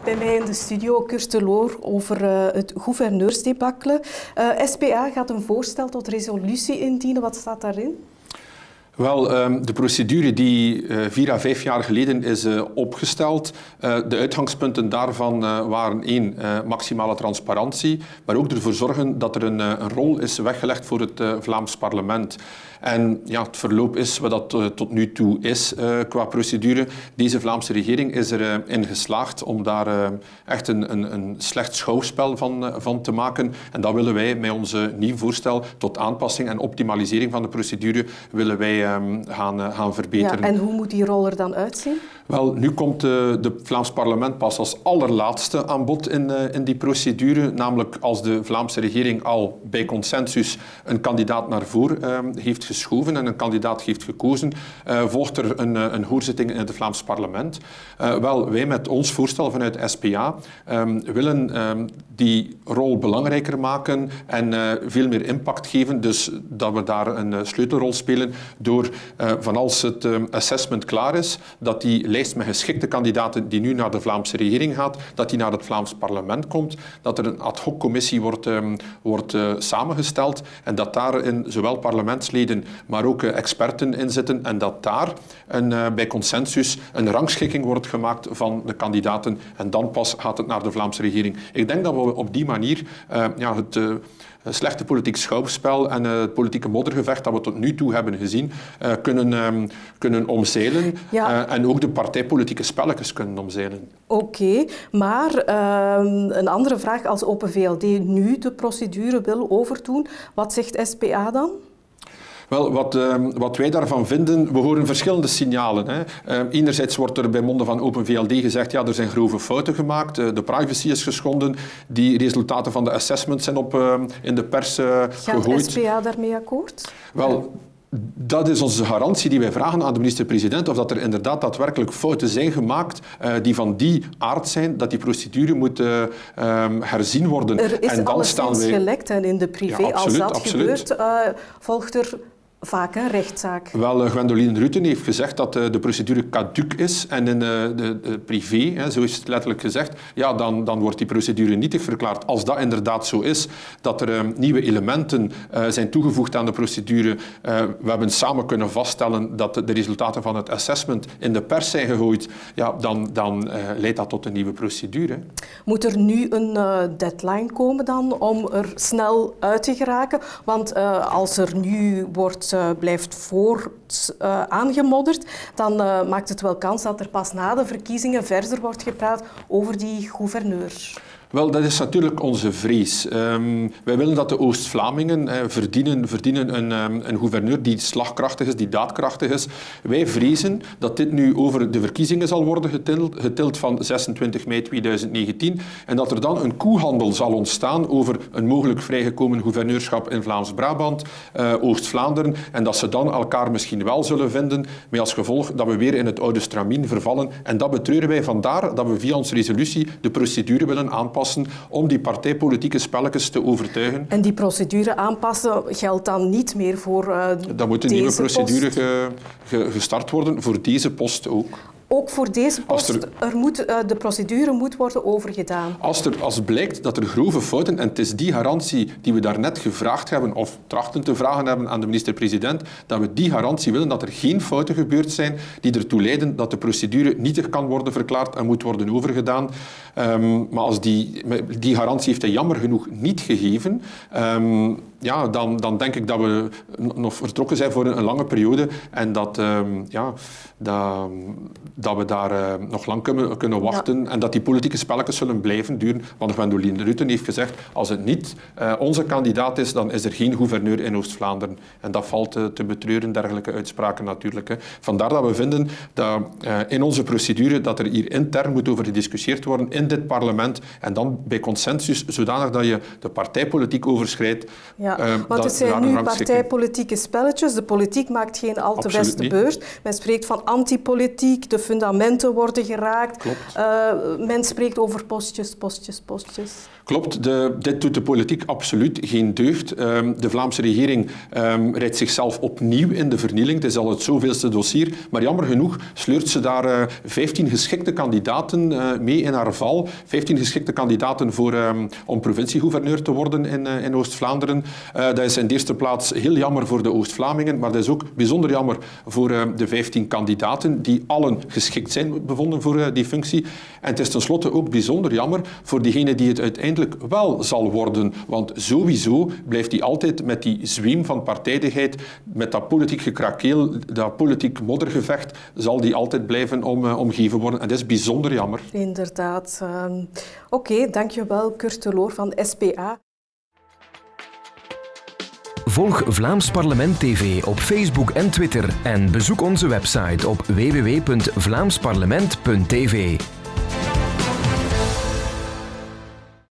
Bij mij in de studio Kurt de Loor over het gouverneursdebakkelen. SPA gaat een voorstel tot resolutie indienen. Wat staat daarin? Wel, de procedure die 4 à 5 jaar geleden is opgesteld, de uitgangspunten daarvan waren 1, maximale transparantie, maar ook ervoor zorgen dat er een rol is weggelegd voor het Vlaams parlement. En ja, het verloop is wat dat tot nu toe is qua procedure. Deze Vlaamse regering is erin geslaagd om daar echt een slecht schouwspel van te maken. En dat willen wij met onze nieuw voorstel tot aanpassing en optimalisering van de procedure willen wij gaan verbeteren. Ja, en hoe moet die rol er dan uitzien? Wel, nu komt het Vlaams parlement pas als allerlaatste aan bod in die procedure. Namelijk als de Vlaamse regering al bij consensus een kandidaat naar voren heeft geschoven en een kandidaat heeft gekozen, volgt er een hoorzitting in het Vlaams parlement. Wel, wij met ons voorstel vanuit SPA willen die rol belangrijker maken en veel meer impact geven. Dus dat we daar een sleutelrol spelen door van als het assessment klaar is, dat die lijst met geschikte kandidaten die nu naar de Vlaamse regering gaat, dat die naar het Vlaams parlement komt, dat er een ad hoc commissie wordt samengesteld en dat daarin zowel parlementsleden, maar ook experten in zitten en dat daar bij consensus een rangschikking wordt gemaakt van de kandidaten en dan pas gaat het naar de Vlaamse regering. Ik denk dat we op die manier het slechte politiek schouwspel en het politieke moddergevecht dat we tot nu toe hebben gezien, kunnen omzeilen en ook de partijpolitieke spelletjes kunnen omzeilen. Oké, maar een andere vraag, als Open VLD nu de procedure wil overdoen, wat zegt SPA dan? Wel, wat wij daarvan vinden, we horen verschillende signalen. Hè. Enerzijds wordt er bij monden van Open VLD gezegd, ja, er zijn grove fouten gemaakt, de privacy is geschonden, die resultaten van de assessment zijn in de pers gegooid. Gaat SPA daarmee akkoord? Wel, dat is onze garantie die wij vragen aan de minister-president, of dat er inderdaad daadwerkelijk fouten zijn gemaakt die van die aard zijn, dat die procedure moet herzien worden. Er is alleszins gelekt en in de privé. Ja, absoluut, als dat gebeurt, volgt er vaak een rechtszaak. Wel, Gwendoline Rutten heeft gezegd dat de procedure caduc is en in de privé, zo is het letterlijk gezegd, ja, dan wordt die procedure nietig verklaard. Als dat inderdaad zo is, dat er nieuwe elementen zijn toegevoegd aan de procedure, we hebben samen kunnen vaststellen dat de resultaten van het assessment in de pers zijn gegooid, ja, dan leidt dat tot een nieuwe procedure. Moet er nu een deadline komen dan om er snel uit te geraken? Want als er nu blijft aangemodderd, dan maakt het wel kans dat er pas na de verkiezingen verder wordt gepraat over die gouverneur. Wel, dat is natuurlijk onze vrees. Wij willen dat de Oost-Vlamingen verdienen een gouverneur die slagkrachtig is, die daadkrachtig is. Wij vrezen dat dit nu over de verkiezingen zal worden getild van 26 mei 2019 en dat er dan een koehandel zal ontstaan over een mogelijk vrijgekomen gouverneurschap in Vlaams-Brabant, Oost-Vlaanderen en dat ze dan elkaar misschien wel zullen vinden, met als gevolg dat we weer in het oude stramien vervallen. En dat betreuren wij, vandaar dat we via onze resolutie de procedure willen aanpassen om die partijpolitieke spelletjes te overtuigen. En die procedure aanpassen geldt dan niet meer voor dan moet een nieuwe procedure gestart worden, voor deze post ook. Ook voor deze post, de procedure moet worden overgedaan. Als blijkt dat er grove fouten, en het is die garantie die we daarnet gevraagd hebben, of trachten te vragen hebben aan de minister-president, dat we die garantie willen dat er geen fouten gebeurd zijn die ertoe leiden dat de procedure nietig kan worden verklaard en moet worden overgedaan. Maar als die garantie heeft hij jammer genoeg niet gegeven, dan denk ik dat we nog vertrokken zijn voor een lange periode en dat we daar nog lang kunnen wachten en dat die politieke spelletjes zullen blijven duren. Want Gwendoline Rutten heeft gezegd, als het niet onze kandidaat is, dan is er geen gouverneur in Oost-Vlaanderen. En dat valt te betreuren, dergelijke uitspraken natuurlijk. Hè. Vandaar dat we vinden dat in onze procedure dat er hier intern moet over gediscussieerd worden in dit parlement en dan bij consensus, zodanig dat je de partijpolitiek overschrijdt, Ja, want het zijn nu partijpolitieke spelletjes. De politiek maakt geen al te beste beurt. Men spreekt van antipolitiek, de fundamenten worden geraakt. Klopt. Men spreekt over postjes. Klopt, dit doet de politiek absoluut geen deugd. De Vlaamse regering rijdt zichzelf opnieuw in de vernieling. Het is al het zoveelste dossier. Maar jammer genoeg sleurt ze daar 15 geschikte kandidaten mee in haar val. 15 geschikte kandidaten om provinciegouverneur te worden in Oost-Vlaanderen. Dat is in de eerste plaats heel jammer voor de Oost-Vlamingen, maar dat is ook bijzonder jammer voor de 15 kandidaten die allen geschikt zijn bevonden voor die functie. En het is tenslotte ook bijzonder jammer voor diegene die het uiteindelijk wel zal worden. Want sowieso blijft hij altijd met die zweem van partijdigheid, met dat politiek gekrakeel, dat politiek moddergevecht, zal die altijd blijven omgeven worden. En dat is bijzonder jammer. Inderdaad. Oké, dankjewel Kurt de Loor van SPA. Volg Vlaams Parlement TV op Facebook en Twitter en bezoek onze website op www.vlaamsparlement.tv.